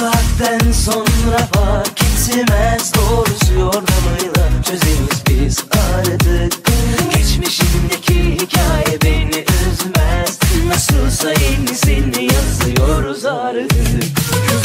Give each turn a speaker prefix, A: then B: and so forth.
A: saatten sonra fark etmez, doğrusu yordamıyla çözeriz biz artık. Geçmişimdeki hikaye beni üzmez, nasılsa yenisini yazıyoruz artık.